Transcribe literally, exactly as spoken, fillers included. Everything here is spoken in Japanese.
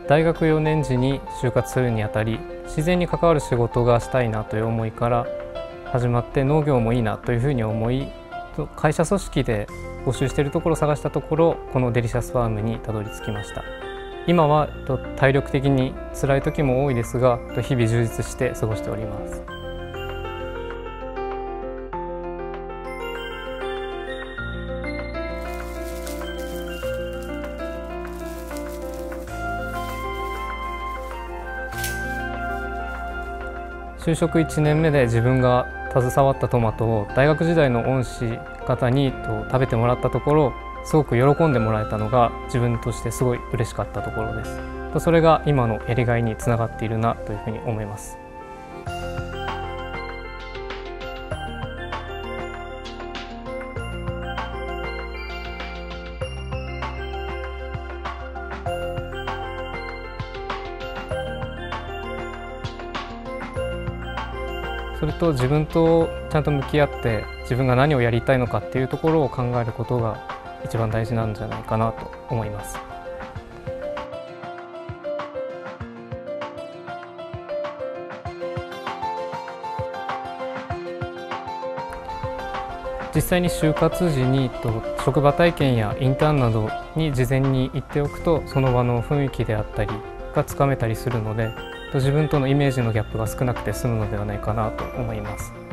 大学よねん時に就活するにあたり、自然に関わる仕事がしたいなという思いから始まって、農業もいいなというふうに思い、会社組織で募集しているところを探したところ、このデリシャスファームにたどり着きました。今は体力的に辛い時も多いですが、日々充実して過ごしております。就職いちねんめで自分が携わったトマトを大学時代の恩師方に食べてもらったところ、すごく喜んでもらえたのが自分としてすごい嬉しかったところです。それが今のやりがいにつながっているなというふうに思います。それと自分とちゃんと向き合って自分が何をやりたいのかっていうところを考えることが一番大事なんじゃないかなと思います。実際に就活時に職場体験やインターンなどに事前に行っておくと、その場の雰囲気であったりがつかめたりするので、自分とのイメージのギャップが少なくて済むのではないかなと思います。